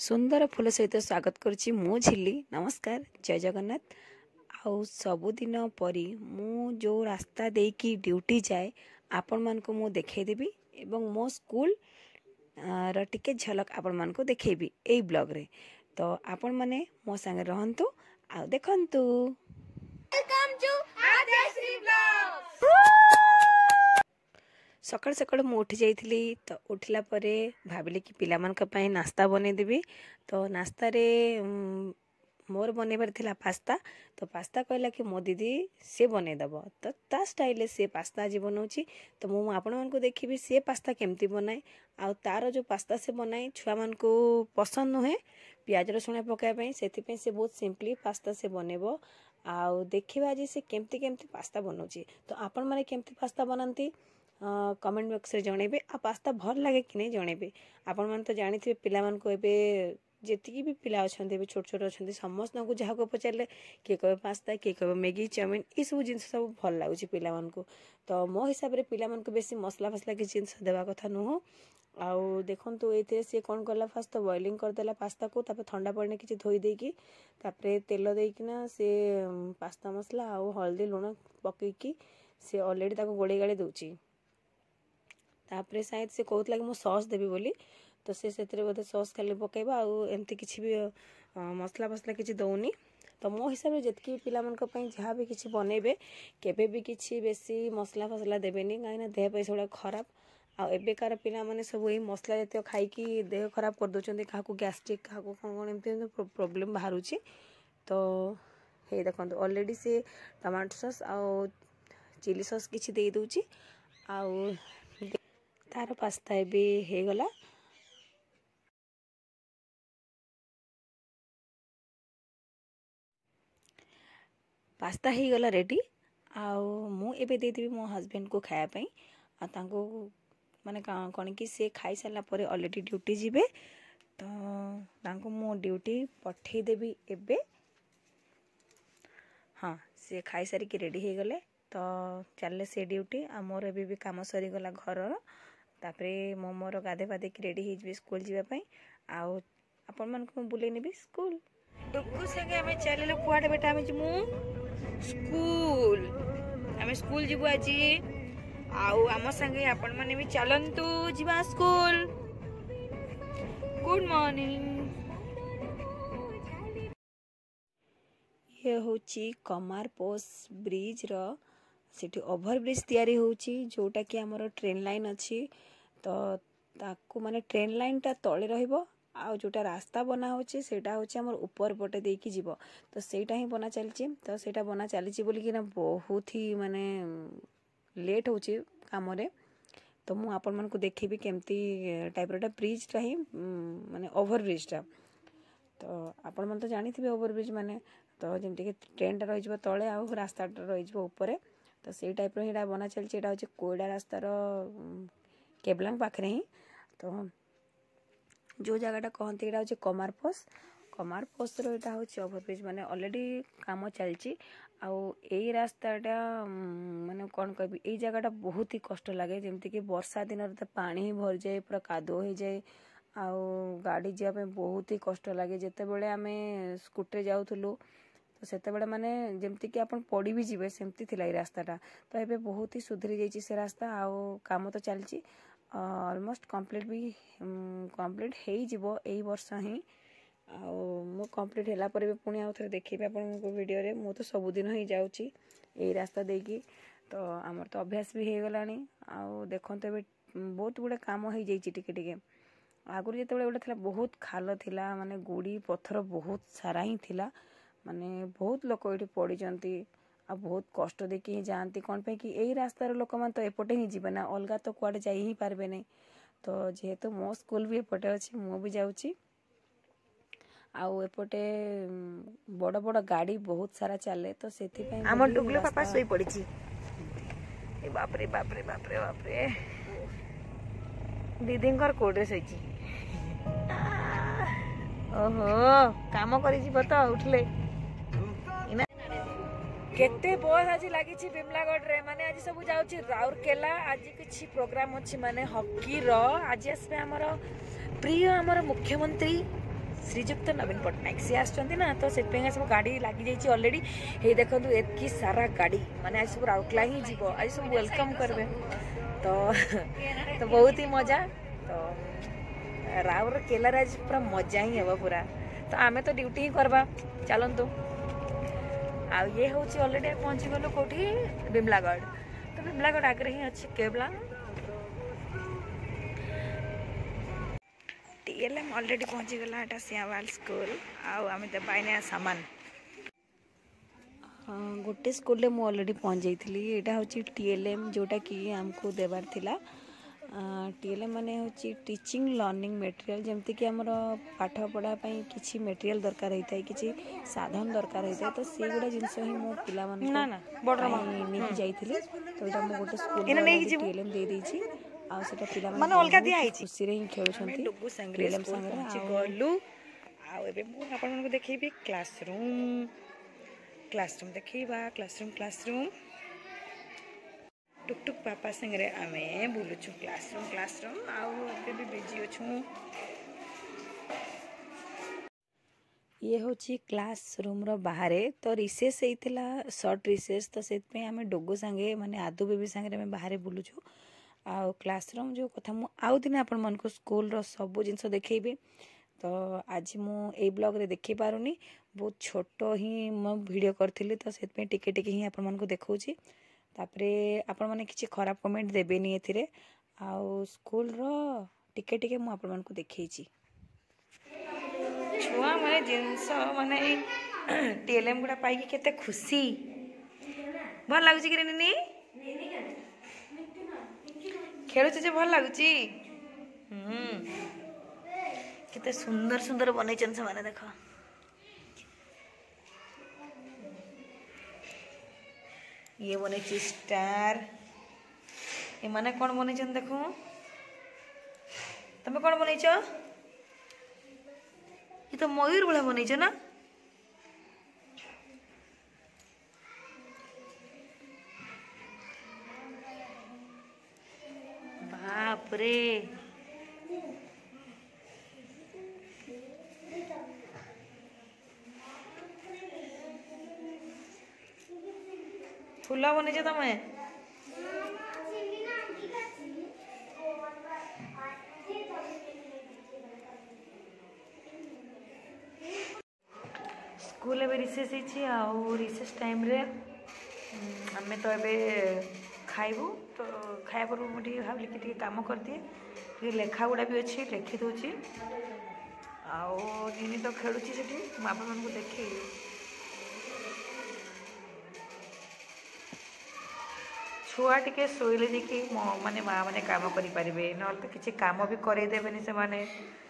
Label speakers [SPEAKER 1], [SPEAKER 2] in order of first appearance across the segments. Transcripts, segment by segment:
[SPEAKER 1] सुंदर फूल सहित स्वागत करुच्ची मु झिल्ली। नमस्कार, जय जगन्नाथ। आउ सबुदिन परी मु जो रास्ता देकी ड्यूटी जाए आपण मान को मु देखे देबी एवं मो स्कूल टिके झलक आपण मान को देखेबी एई ब्लॉग रे। तो आपण माने मो संगे रहंतु आ देखंतु। Welcome to Adeshri blog. सकाल सकाल मु उठी जाइली तो उठला परे भाविली कि पिला मान का पई नाश्ता बने देबी। तो नाश्ता रे मोर बनेबार थिला पास्ता। तो पास्ता कहला कि मो दीदी से बने दब। तो ता स्टाइल से पास्ता आज बनाऊँगी। तो मु आपण मान को देखिबी से पास्ता केमती बनाए आ तार जो पास्ता से बनाए छुआ मान को पसंद नुहे प्याज रसुण पकाइबा से से बहुत सिंपली पास्ता से बनेबो। आउ देखिबा आज से केमती केमती पास्ता बनाऊँगी। तो आपण माने केमती पास्ता बनाती कमेंट बॉक्स रे जणेबे। आ पास्ता भल लगे कि नहीं जणेबे। आपण मान तो जानिथिबे पिला मान को एबे जेतिकी भी पिला अछंती एबे छोट छोट अछंती समस्त को जहा को पचारले के कहबे पास्ता के कहबे मैगी चाउमिन ई सब जिंस सब भल लागुची पिला मान को। तो मो हिसाब रे पिला मान को बेसी मसला फसला के जिंस देबा कथा नुहो। आउ देखंतु एते से कोन करला फास्ट तो बॉइलिंग कर देला पास्ता को तापर ठंडा पड़ने किछि धोई देकी तापर तेल देकिना से पास्ता मसला आउ हल्दी लूण पकेकी से ऑलरेडी ताको गोळी गाली दोची। तापरे शायद से कहूला कि मु सॉस देबी बोली। तो से बोधे सॉस खाली पकेबा आउ एमती किछि भी मसला फसला किछि दउनी। तो मो हिसाब रे जतकी पिला मन को पई जहा भी किछि बनेबे केबे भी किछि बेसी मसला फसला देबेनी काइना देह पे सोडा खराब। आ एबेकार पिला माने सब एई मसला जते खाई कि देह खराब कर दोचंदी काहाकू गैस्ट्रिक काहाकू कोन एमती प्रॉब्लम बाहरुची। तो हे देखंतु ऑलरेडी से टमाटो सॉस आ चिली सॉस किछि दे दोची आउ तार पास्ता भी हे गला। पास्ता ही गला रेडी। आउ मु एबे दे देबी मो हस्बैंड को खाया पई आ तांको माने कोन कि से खाई साला परे ऑलरेडी ड्यूटी जिबे। तो तांको मो ड्यूटी पठे देबी एबे। हाँ, से खाई सारी की रेडी हे गले। तो चलले से ड्यूटी आ मोर एबे भी काम सरी गला घर। तापरे मो मोर गाधे पाधे की रेडी हे स्कूल जीवा पई आउ आपण मन को बुले नेबी स्कूल। डुक्कू संगे हमें चलेलो कुआडे बेटा हमें जिमु स्कूल। हमें स्कूल जीवु आजी आउ आम संगे आपण माने भी चलंतु जीवा स्कूल। Good morning. ये होची कमारपोस ब्रिज रो सेठी ओभर ब्रिज तैयारी होची जोटा कि हमर ट्रेन लाइन अछि। तो ताकू माने ट्रेन लाइन टा तळे रहइबो आ जोटा रास्ता बना होची सेटा होची हमर ऊपर पटे देकी जीवो। तो सेटा ही बना चलची। तो सेटा बना चलीची बोली कि ना बहुत ही माने लेट होची काम रे। तो मु आपण मन को देखिबी केमती टाइप रो ब्रिज टा ही माने ओभर ब्रिज टा। तो आपण मन तो जानिथिबे ओभर ब्रिज माने तो जेमति कि ट्रेन टा रहि जबो तळे आ रास्ता टा रहि जबो ऊपर। तो से टाइप रो हिडा बना चलची। एटा होची कोयडा रास्ता रो केबलांग पाखरे ही। तो जो जगह कहते यहाँ हूँ कमारपोस रो एटा हूँ ओभरब्रिज माने ऑलरेडी काम चलची। आउ एई रास्ताटा माने कौन कहबी एई जगहटा बहुत ही कष्ट लगे जेमती कि वर्षा दिन तो पानी ही भर जाए पूरा कादो हो जाए आउ गाड़ी जावा बहुत ही कष्ट लगे। जेते बेले आमे स्कूटर जाउथुलु तो सेते बेले माने जेमती कि आपण पड़ी भी जीवे सेमती थिला ए रास्ताटा। तो एबे बहुत ही सुधरी जाइची से रास्ता आउ काम तो चलची ऑलमोस्ट कंप्लीट भी कंप्लीट हेई जीवो एई वर्ष ही। आउ मो कंप्लीट होला पर भी पुणी आउ थरे देखिबे आपण को वीडियो रे। मु तो सब दिन ही जाउची एई रास्ता देकी। तो हमर तो अभ्यास भी हे गलानी। आउ देखंत एबे बहुत गुडे काम हो जाइची टिके टिके। आगुर जेते बेले थिला बहुत खाल थिला माने गुडी पत्थर बहुत सारा ही थिला माने बहुत लोक एठी पड़ी जंती आ बहुत कष्ट देखी ही जानती कौन पे कि यही रास्तार लोक मान तो एपटे ही जीवे ना अलगा तो कुआडे जाई ही पारबे नहीं। तो जेहेतु मो स्कूल भी एपटे अच्छी मु भी जाऊँगी आउ एपटे बड़ बड़ गाड़ी बहुत सारा चले। तो सेथि पई आम डुगले पापा सोई पड़ी छी। ए बाप रे बाप रे बाप रे बाप रे दीदींकर कोडे सोईची। ओहो काम करी जीव तो उठले केते बस आज लगी बिमलागढ़ रे माने आज सब जाउची राउरकेला। आज किछि प्रोग्राम अछि माने हॉकी रो। आज आसबे हमर प्रिय हमर मुख्यमंत्री श्रीजुक्त नवीन पट्टनायक सी आसुँच ना तो से सब गाड़ी लगी जाइए ऑलरेडी ये देखो एतकी सारा गाड़ी माने आज सब राउरकेला ही जीव आज सब वेलकम करबे तो बहुत ही मजा तो राउरकेला आज पूरा मजा ही हे पूरा तो आमे तो ड्यूटी ही करबा चलतु आ ये हूँ ऑलरेडी पहुँची गलु कौटी बिमलागढ़ तो बिमलागढ़ आगे ही अच्छी केवला टीएलएम ऑलरेडी पहुँची गला एटा सियावाल स्कूल आम तो पाइने सामान गोटे स्कूल मु ऑलरेडी पहुँच जाइली यहाँ हूँ टीएलएम जोटा कि आमको देवार थिला टीएलएम माने हूँ टीचिंग लर्निंग मटेरियल जमती कि आमर पाठ पढ़ा किसी मटेरियल दरकार होता है किसी साधन दरकार होता है तो से गुड़ा जिनस ही मो पिला नहीं जाइली तो यहाँ मुझे गोटे स्कूल टीएलएम दे देछि आ सेटा पिला माने अलगा दिया है खुशी रे खेलुछंती डुगु संगे गलु आ एबे मु आपन को देखैबी क्लासरूम देखैबा क्लासरूम टुकटुक पापा संगे आमे बुलुछु क्लासरूम आउ एबे भी बिजी अछु ये होची क्लासरूम रो बाहर तो रिसेस होइतिला शॉर्ट रिसेस तो सेत पे आमे डुगु संगे माने आदु बेबी संगे आमे बाहर बुलुछु आ क्लासरूम जो कथा मु आउ दिन आपण मन को स्कूल रो सब जिनस देखैबी तो आज मु ए ब्लॉग रे देखि पारुनी बहुत छोटो ही मो वीडियो करथिली तो सेत पे टिके टिके ही आपण मन को देखौची तापरे आपण माने किछि खराब कमेंट देबेनी एथिरे आ स्कूल रो टिके टिके मु आपण मन को देखैची छुआ माने जिनस माने टीएलएम गुडा पाई के केते खुशी भल लागुची कि नी खेलुचे जे भल लागुची केते सुंदर सुंदर बनैछन से माने देखो ये बनैछि स्टार ये माने कोन बनैछन देखो तमे कोन बनैछ ये तो मयूर बला बनैछ ना बाप रे फुला बनी तमें स्कूल एवं रिसेस रिसेस टाइम रे आमे तो एबे खाइबू तो खाया पर मुझे भाविली कि काम करदिए लेखा गुड़ा भी अच्छी लिखि दूची आनी तो खेलुची से बापा मान को देखे छुआ टिके शोले देखी माने माँ मैंने काम करें ना तो किसी काम भी करदेवे से माने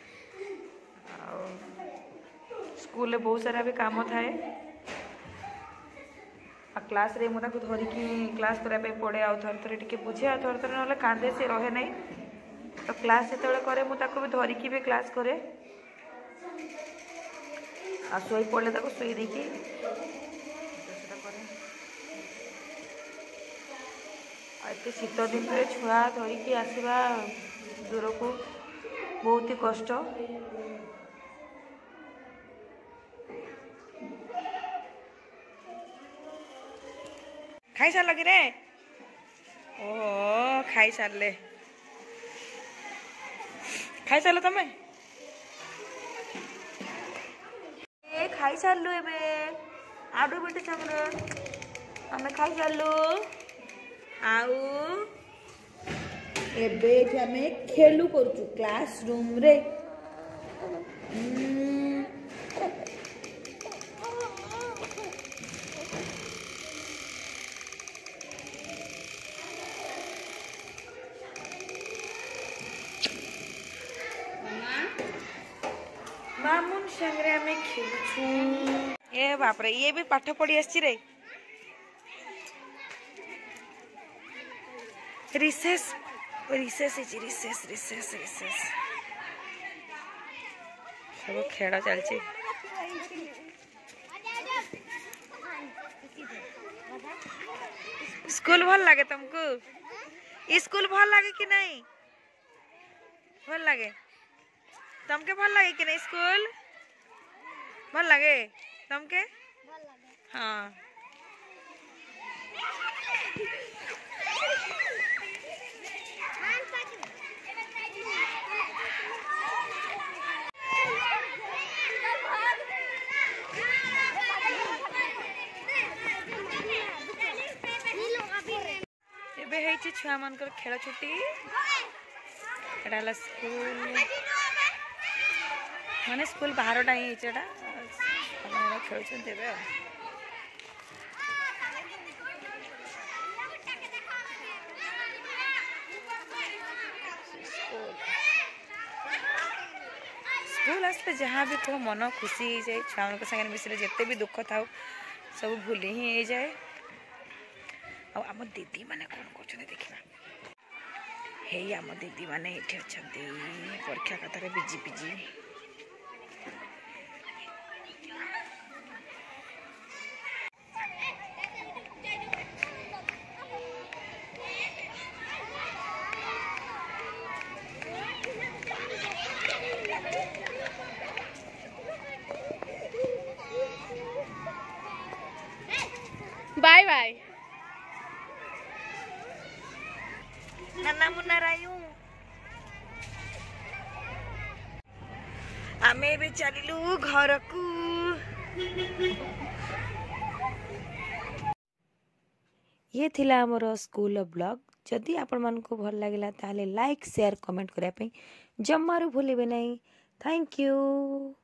[SPEAKER 1] स्कूल बहुत सारा भी काम थाए क्लास रे मुझे धरिकी क्लास करने पड़े आउ थे थे टे बुझे आ थे थे ना कांदे से रहे ना तो क्लास जो कै मुझे भी धरिकी भी क्लास करे आ शोई पड़े शोई देकी एत शीत दिन में छुआ धरिकी आसवा दूर को बहुत ही कष्ट खाई सार कि रे ओह खाई सारे तमें ए खाई सारू एवं आडू बेटे चमर आम खाई सारू आम खेलु करूँ क्लास रूम रे मामुन संगे आम खेलुछु ए बाप रे ये भी पाठ पढ़ी आसी रे recess recess recess recess recess सब खेल चलती स्कूल भल लगे तुमको स्कूल भल लगे कि नहीं भल लगे तुमके भल लगे कि नहीं स्कूल भल लगे तुमके हाँ छुआ मान खेल छुट्टी एटा स्कूल माने स्कूल बाहर टाइम खेल स्कूल आसते जहाँ भी कह मन खुशी हो जाए छुआ मान सागर मिश्र जिते भी दुख था सब भूली ही हो जाए आम दीदी माने कौन कर देखा हे आम दीदी माने ये अच्छा परीक्षा कथार बिजी बिजी
[SPEAKER 2] बाय बाय
[SPEAKER 1] नाना मुन्ना रायू आमे भी चलिलु घर को ये थिला हमरो स्कूल ब्लॉग जदि आपण मन को भल लागिला ताले लाइक शेयर कमेंट करिया पे जम्मारू भूलिबे नहीं थैंक यू।